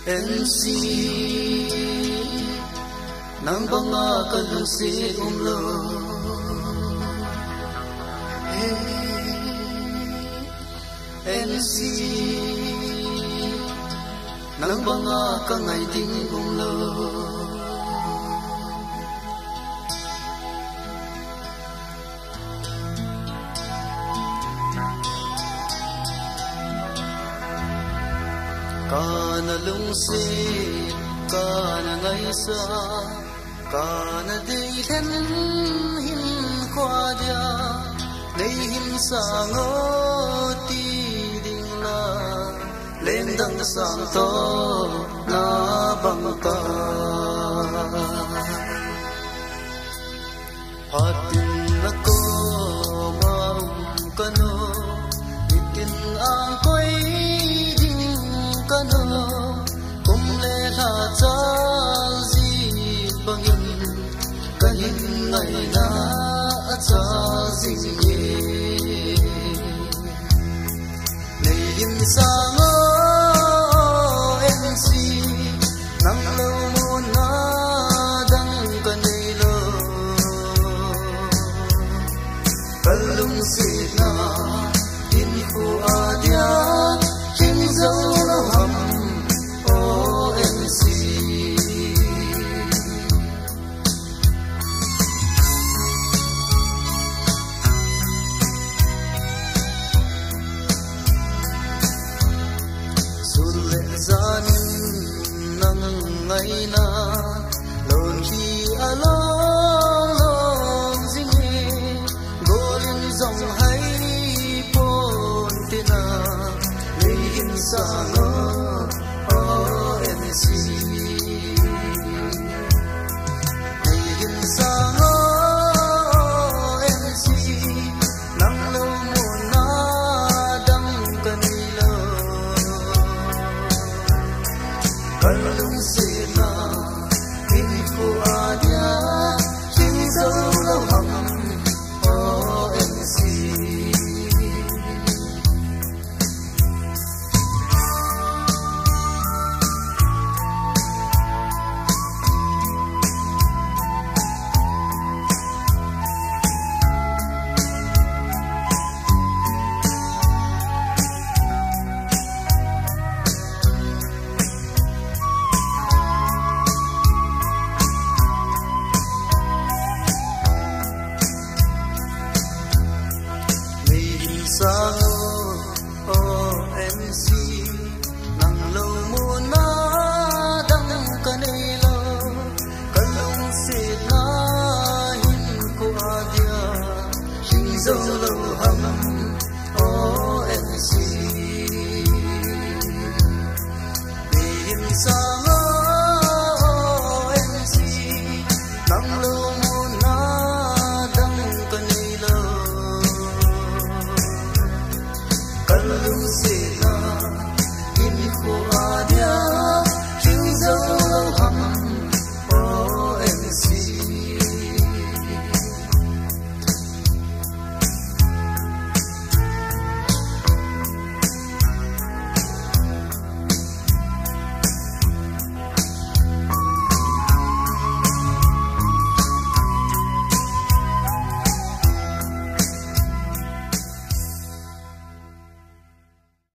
NC nang banga kalusi umlo NC nang banga kangai ding umlo kana lungsi kana ngai sa kana dei hen hin kwa dia nei hin sa ngo ti ding la lên dang sang to na bang ta hatin na ko maum kano itin ang koi kumle la cha zi bangin kahin ngai na cha zi nei in sang o NC nang lo mo na dang kanai lo kalung si na in fu adia king zo lo ham NC sulle zanin nang ngai na lon hi along long zingi golin zong hai pon tina nei in sang NC naging sang NC nang lo mo na dang kanilo kalung sila in ko